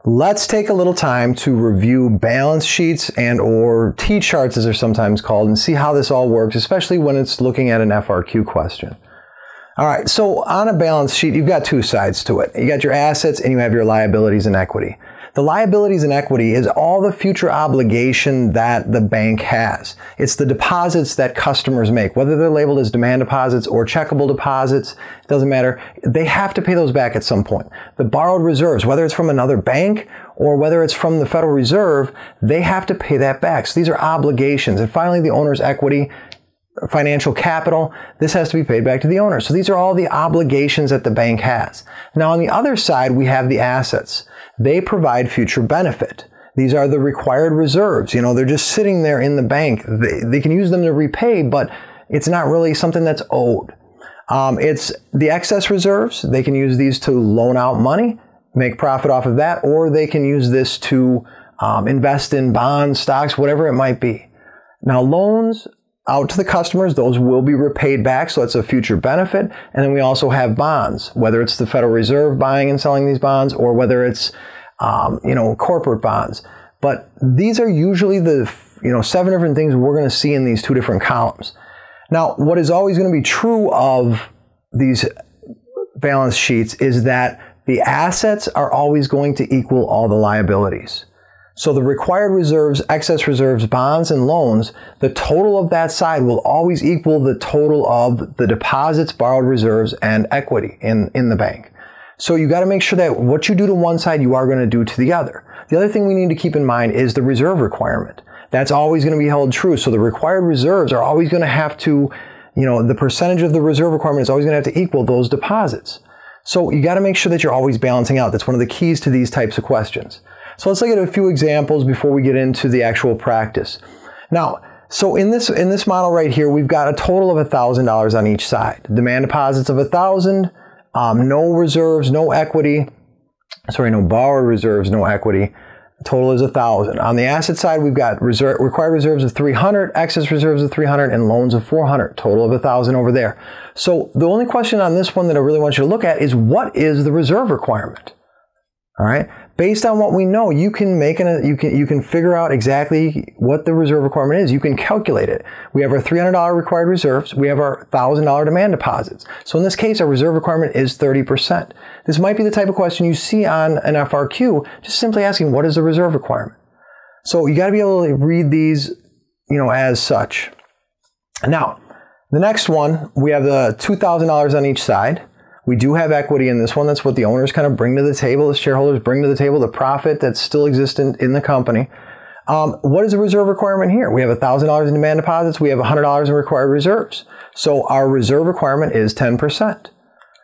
let's take a little time to review balance sheets and or T-charts as they're sometimes called and see how this all works, especially when it's looking at an FRQ question. All right, so on a balance sheet, you've got two sides to it. You got your assets and you have your liabilities and equity. The liabilities and equity is all the future obligation that the bank has. It's the deposits that customers make, whether they're labeled as demand deposits or checkable deposits, it doesn't matter. They have to pay those back at some point. The borrowed reserves, whether it's from another bank or whether it's from the Federal Reserve, they have to pay that back. So these are obligations. And finally, the owner's equity, financial capital, this has to be paid back to the owner. So these are all the obligations that the bank has. Now on the other side, we have the assets. They provide future benefit. These are the required reserves. You know, they're just sitting there in the bank. They can use them to repay, but it's not really something that's owed. It's the excess reserves. They can use these to loan out money, make profit off of that, or they can use this to invest in bonds, stocks, whatever it might be. Now loans out to the customers, those will be repaid back, so it's a future benefit. And then we also have bonds, whether it's the Federal Reserve buying and selling these bonds or whether it's corporate bonds. But these are usually the 7 different things we're going to see in these 2 different columns. Now, what is always going to be true of these balance sheets is that the assets are always going to equal all the liabilities. So the required reserves, excess reserves, bonds, and loans, the total of that side will always equal the total of the deposits, borrowed reserves, and equity in the bank. So you got to make sure that what you do to one side, you are going to do to the other. The other thing we need to keep in mind is the reserve requirement. That's always going to be held true. So the required reserves are always going to have to, the percentage of the reserve requirement is always going to have to equal those deposits. So you got to make sure that you're always balancing out. That's one of the keys to these types of questions. So let's look at a few examples before we get into the actual practice. Now, so in this model right here, we've got a total of $1,000 on each side. Demand deposits of $1,000, no reserves, no equity. No borrowed reserves, no equity. The total is $1,000. On the asset side, we've got required reserves of $300, excess reserves of $300, and loans of $400. Total of $1,000 over there. So the only question on this one that I really want you to look at is what is the reserve requirement? All right. Based on what we know, you can figure out exactly what the reserve requirement is. You can calculate it. We have our $300 required reserves. We have our $1,000 demand deposits. So in this case, our reserve requirement is 30%. This might be the type of question you see on an FRQ, just simply asking, what is the reserve requirement? So you got to be able to read these, as such. Now, the next one, we have the $2,000 on each side. We do have equity in this one. That's what the owners kind of bring to the table. The shareholders bring to the table the profit that's still existent in the company. What is the reserve requirement here? We have $1,000 in demand deposits. We have $100 in required reserves. So our reserve requirement is 10%.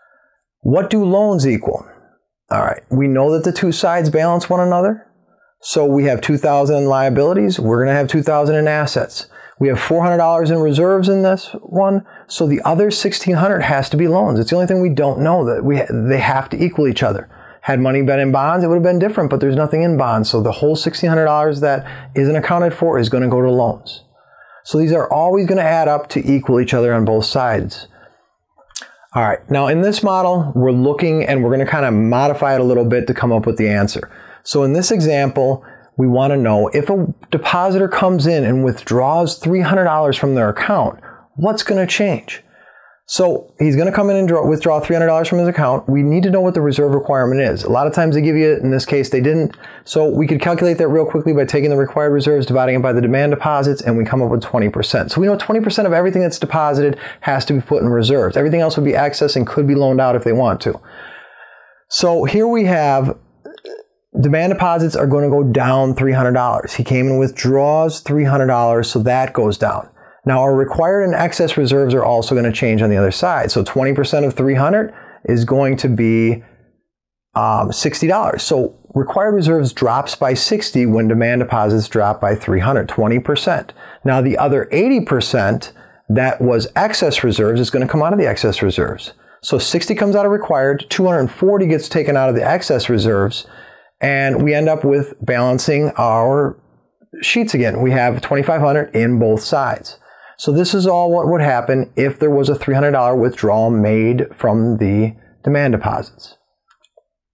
What do loans equal? All right. We know that the two sides balance one another. So we have $2,000 in liabilities. We're going to have $2,000 in assets. We have $400 in reserves in this one, so the other $1,600 has to be loans. It's the only thing we don't know, that they have to equal each other. Had money been in bonds, it would have been different, but there's nothing in bonds, so the whole $1,600 that isn't accounted for is going to go to loans. So these are always going to add up to equal each other on both sides. All right, now in this model, we're looking and we're going to kind of modify it a little bit to come up with the answer. So in this example, we want to know if a depositor comes in and withdraws $300 from their account, what's going to change? So he's going to come in and withdraw $300 from his account. We need to know what the reserve requirement is. A lot of times they give you it. In this case, they didn't. So we could calculate that real quickly by taking the required reserves, dividing it by the demand deposits, and we come up with 20%. So we know 20% of everything that's deposited has to be put in reserves. Everything else would be excess and could be loaned out if they want to. So here we have demand deposits are going to go down $300. He came and withdraws $300, so that goes down. Now our required and excess reserves are also going to change on the other side. So 20% of $300 is going to be $60. So required reserves drops by 60 when demand deposits drop by 300, 20%. Now the other 80% that was excess reserves is going to come out of the excess reserves. So 60 comes out of required, 240 gets taken out of the excess reserves, and we end up with balancing our sheets again. We have $2,500 in both sides. So this is all what would happen if there was a $300 withdrawal made from the demand deposits.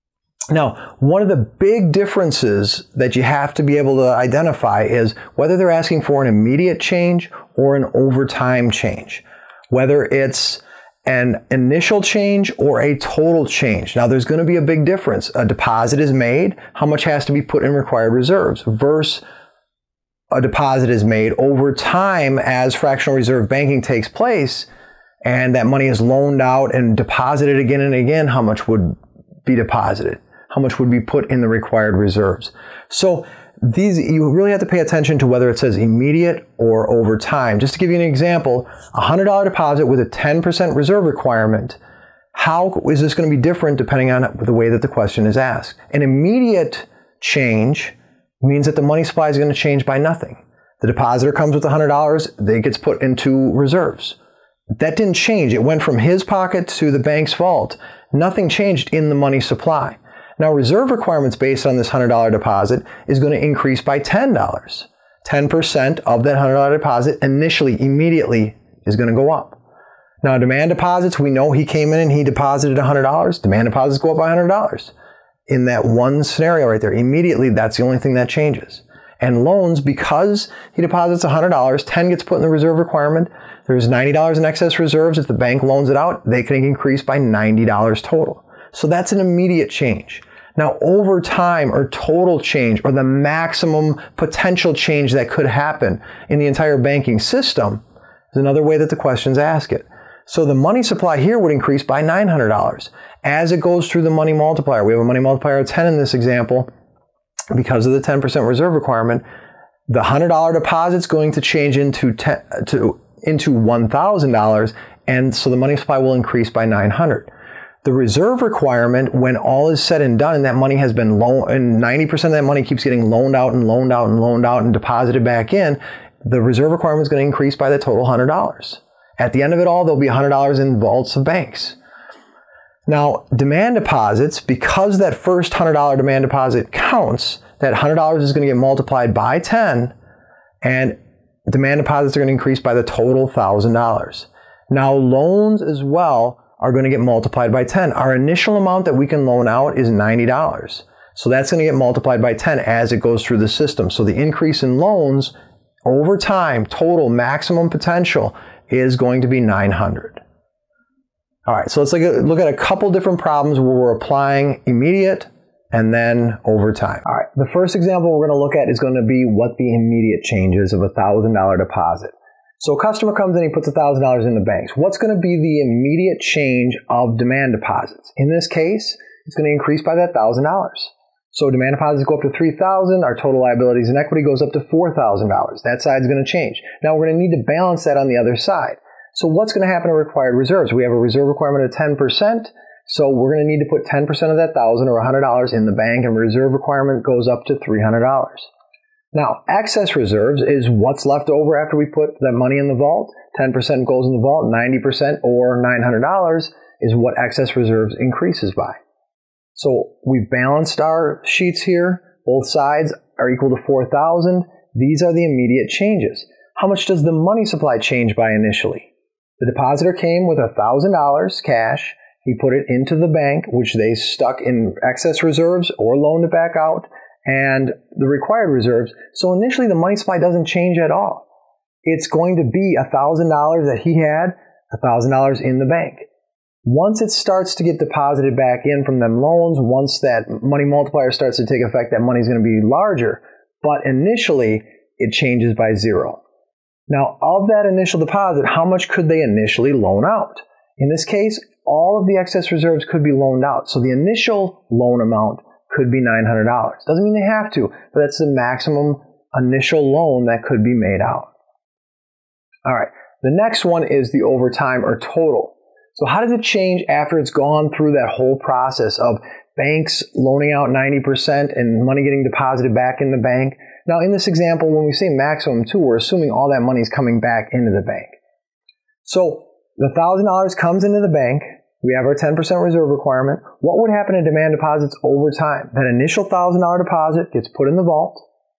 Now, one of the big differences that you have to be able to identify is whether they're asking for an immediate change or an over time change, whether it's an initial change or a total change. Now, there's going to be a big difference. A deposit is made, how much has to be put in required reserves, versus a deposit is made over time as fractional reserve banking takes place, and that money is loaned out and deposited again and again. How much would be deposited? How much would be put in the required reserves? So you really have to pay attention to whether it says immediate or over time. Just to give you an example, a $100 deposit with a 10% reserve requirement, how is this going to be different depending on the way that the question is asked? An immediate change means that the money supply is going to change by nothing. The depositor comes with $100, it gets put into reserves. That didn't change. It went from his pocket to the bank's vault. Nothing changed in the money supply. Now, reserve requirements based on this $100 deposit is going to increase by $10. 10% of that $100 deposit initially, immediately, is going to go up. Now, demand deposits, we know he came in and he deposited $100. Demand deposits go up by $100. In that one scenario right there, immediately, that's the only thing that changes. And loans, because he deposits $100, 10 gets put in the reserve requirement. There's $90 in excess reserves. If the bank loans it out, they can increase by $90 total. So that's an immediate change. Now, over time or total change or the maximum potential change that could happen in the entire banking system is another way that the questions ask it. So the money supply here would increase by $900 as it goes through the money multiplier. We have a money multiplier of 10 in this example because of the 10% reserve requirement. The $100 deposit is going to change into $1,000, and so the money supply will increase by $900. The reserve requirement, when all is said and done and that money has been loaned, and 90% of that money keeps getting loaned out and loaned out and loaned out and deposited back in, the reserve requirement is going to increase by the total $100. At the end of it all, there'll be $100 in vaults of banks. Now, demand deposits, because that first $100 demand deposit counts, that $100 is going to get multiplied by 10, and demand deposits are going to increase by the total $1,000. Now, loans as well are going to get multiplied by 10. Our initial amount that we can loan out is $90. So that's going to get multiplied by 10 as it goes through the system. So the increase in loans over time, total maximum potential, is going to be $900. All right, so let's look at a couple different problems where we're applying immediate and then over time. All right, the first example we're going to look at is going to be what the immediate change is of a $1,000 deposit. So a customer comes in, he puts $1,000 in the banks. What's going to be the immediate change of demand deposits? In this case, it's going to increase by that $1,000. So demand deposits go up to $3,000. Our total liabilities and equity goes up to $4,000. That side's going to change. Now we're going to need to balance that on the other side. So what's going to happen to required reserves? We have a reserve requirement of 10%. So we're going to need to put 10% of that $1,000 or $100 in the bank, and reserve requirement goes up to $300. Now, excess reserves is what's left over after we put the money in the vault. 10% goes in the vault, 90% or $900 is what excess reserves increases by. So we've balanced our sheets here. Both sides are equal to 4,000. These are the immediate changes. How much does the money supply change by initially? The depositor came with $1,000 cash. He put it into the bank, which they stuck in excess reserves or loaned it back out, and the required reserves. So initially the money supply doesn't change at all. It's going to be $1,000 that he had, $1,000 in the bank. Once it starts to get deposited back in from them loans, once that money multiplier starts to take effect, that money's going to be larger. But initially, it changes by 0. Now, of that initial deposit, how much could they initially loan out? In this case, all of the excess reserves could be loaned out. So the initial loan amount could be $900. Doesn't mean they have to, but that's the maximum initial loan that could be made out. All right, the next one is the overtime or total. So how does it change after it's gone through that whole process of banks loaning out 90% and money getting deposited back in the bank? Now, in this example, when we say maximum too, we're assuming all that money is coming back into the bank. So the $1,000 comes into the bank. We have our 10% reserve requirement. What would happen to demand deposits over time? That initial $1,000 deposit gets put in the vault.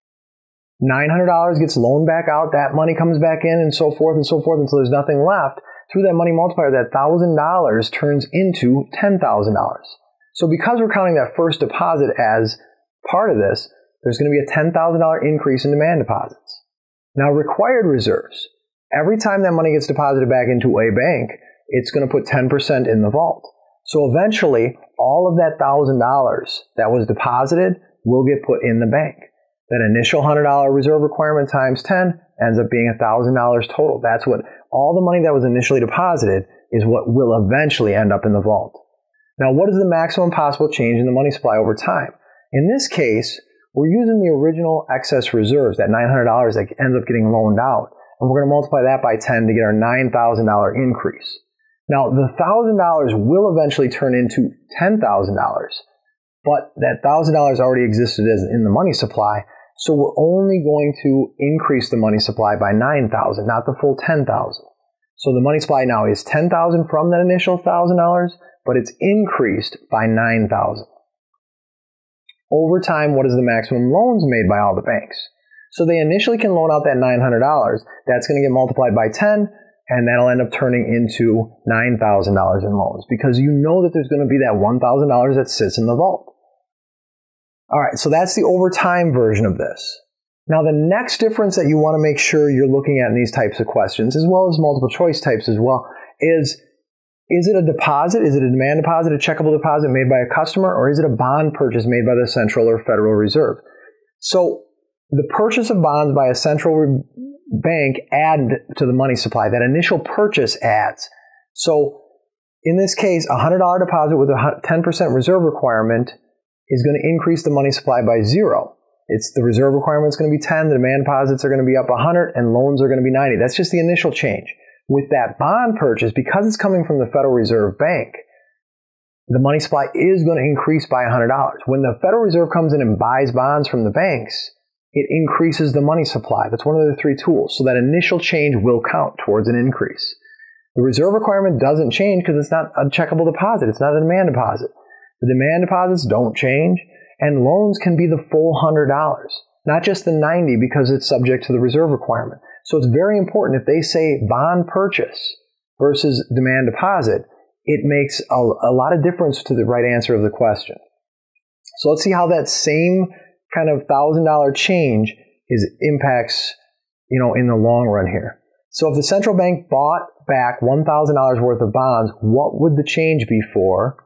$900 gets loaned back out. That money comes back in and so forth until there's nothing left. Through that money multiplier, that $1,000 turns into $10,000. So because we're counting that first deposit as part of this, there's going to be a $10,000 increase in demand deposits. Now, required reserves. Every time that money gets deposited back into a bank, it's going to put 10% in the vault. So eventually, all of that $1,000 that was deposited will get put in the bank. That initial $100 reserve requirement times 10 ends up being $1,000 total. That's what all the money that was initially deposited is what will eventually end up in the vault. Now, what is the maximum possible change in the money supply over time? In this case, we're using the original excess reserves, that $900 that ends up getting loaned out, and we're going to multiply that by 10 to get our $9,000 increase. Now, the $1,000 will eventually turn into $10,000, but that $1,000 already existed as in the money supply, so we're only going to increase the money supply by $9,000, not the full $10,000. So the money supply now is $10,000 from that initial $1,000, but it's increased by $9,000. Over time, what is the maximum loans made by all the banks? So they initially can loan out that $900. That's going to get multiplied by 10, and that'll end up turning into $9,000 in loans because you know that there's going to be that $1,000 that sits in the vault. All right, so that's the over time version of this. Now, the next difference that you want to make sure you're looking at in these types of questions, as well as multiple choice types as well, is it a deposit? Is it a demand deposit, a checkable deposit made by a customer, or is it a bond purchase made by the Central or Federal Reserve? So the purchase of bonds by a central bank add to the money supply. That initial purchase adds. So in this case, a $100 deposit with a 10% reserve requirement is going to increase the money supply by 0. It's the reserve requirement is going to be 10, the demand deposits are going to be up 100, and loans are going to be 90. That's just the initial change. With that bond purchase, because it's coming from the Federal Reserve Bank, the money supply is going to increase by $100. When the Federal Reserve comes in and buys bonds from the banks, it increases the money supply. That's one of the 3 tools. So that initial change will count towards an increase. The reserve requirement doesn't change because it's not a checkable deposit. It's not a demand deposit. The demand deposits don't change, and loans can be the full $100, not just the 90 because it's subject to the reserve requirement. So it's very important if they say bond purchase versus demand deposit, it makes a lot of difference to the right answer of the question. So let's see how that same kind of $1,000 change impacts, in the long run here. So if the central bank bought back $1,000 worth of bonds, what would the change be for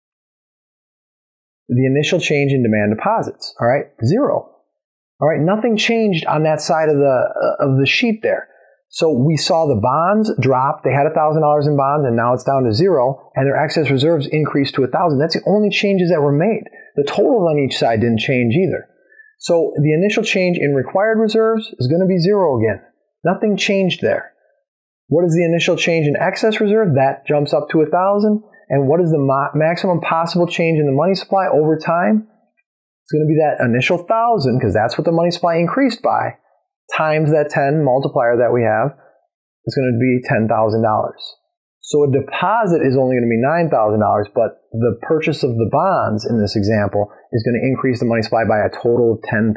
the initial change in demand deposits? All right, 0. All right, nothing changed on that side of the sheet there. So we saw the bonds drop. They had $1,000 in bonds, and now it's down to 0, and their excess reserves increased to 1,000. That's the only changes that were made. The total on each side didn't change either. So the initial change in required reserves is going to be 0 again. Nothing changed there. What is the initial change in excess reserve? That jumps up to 1,000. And what is the maximum possible change in the money supply over time? It's going to be that initial 1,000, because that's what the money supply increased by, times that 10 multiplier that we have. It's going to be $10,000. So a deposit is only going to be $9,000, but the purchase of the bonds in this example is going to increase the money supply by a total of $10,000.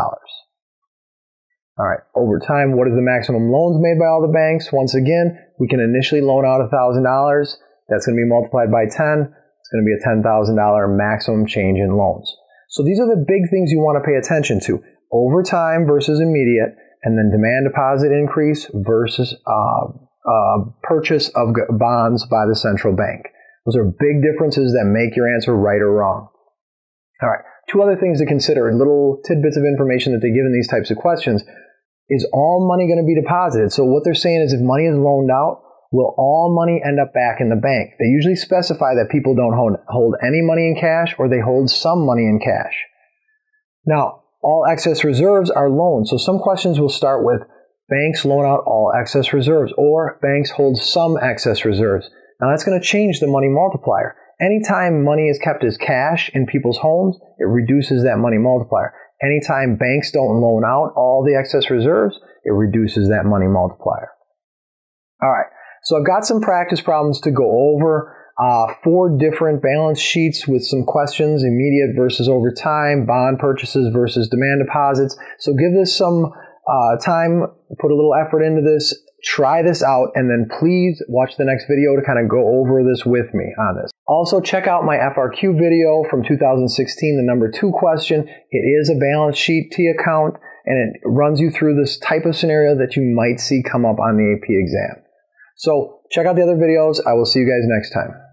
All right, over time, what is the maximum loans made by all the banks? Once again, we can initially loan out $1,000. That's going to be multiplied by 10. It's going to be a $10,000 maximum change in loans. So these are the big things you want to pay attention to. Over time versus immediate, and then demand deposit increase versus purchase of bonds by the central bank. Those are big differences that make your answer right or wrong. All right, 2 other things to consider, little tidbits of information that they give in these types of questions. Is all money going to be deposited? So what they're saying is if money is loaned out, will all money end up back in the bank? They usually specify that people don't hold any money in cash, or they hold some money in cash. Now, all excess reserves are loans. So some questions will start with banks loan out all excess reserves, or banks hold some excess reserves. Now that's going to change the money multiplier. Anytime money is kept as cash in people's homes, it reduces that money multiplier. Anytime banks don't loan out all the excess reserves, it reduces that money multiplier. All right, so I've got some practice problems to go over. 4 different balance sheets with some questions, immediate versus over time, bond purchases versus demand deposits. So give this some time, put a little effort into this, try this out, and then please watch the next video to kind of go over this with me on this. Also, check out my FRQ video from 2016, the number 2 question. It is a balance sheet T account, and it runs you through this type of scenario that you might see come up on the AP exam. So check out the other videos. I will see you guys next time.